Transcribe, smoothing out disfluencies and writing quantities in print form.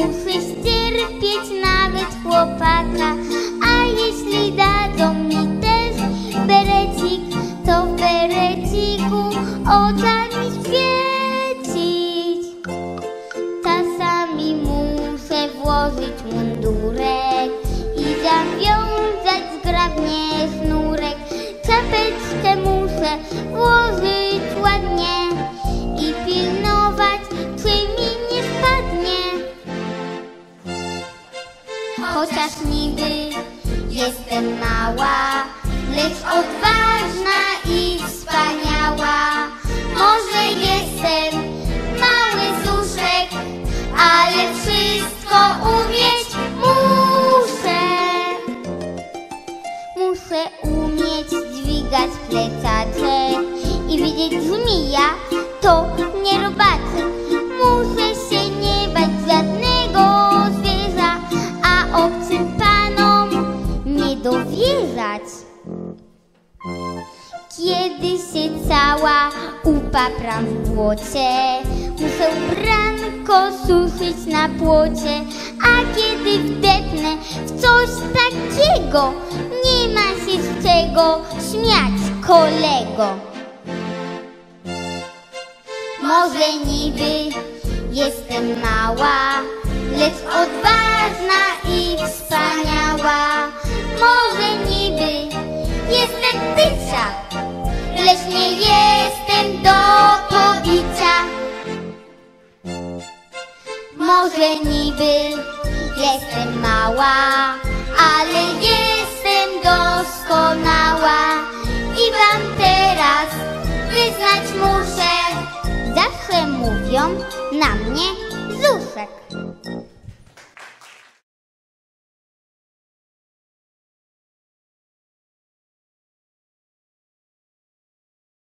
Muszę ścierpieć nawet chłopaka, a jeśli dadzą mi też berecik, to w bereciku oczami świecić. Czasami muszę włożyć mundurek i zawiązać zgrabnie sznurek. Czapeczkę muszę włożyć ładnie i pilnować, czy mi nie spadnie. Chociaż niby jestem mała, lecz odważna i wspaniała. Może jestem mały zuszek, ale wszystko umieć muszę. Muszę umieć dźwigać plecaczek i widzieć żmija, to nie robaczek. Muszę się nie bać żadnego zwierza, a obcym panom nie dowierzać. Kiedy się cała upapram w błocie, muszę ubranko suszyć na płocie, a kiedy wdepnę w coś takiego, nie ma się z czego śmiać, kolego. Może niby jestem mała, lecz odważna i wspaniała. Może niby jestem tycia, lecz nie jestem do pobicia. Może niby jestem mała, ale jestem doskonała. I wam teraz wyznać muszę, zawsze mówią na mnie Zuszek.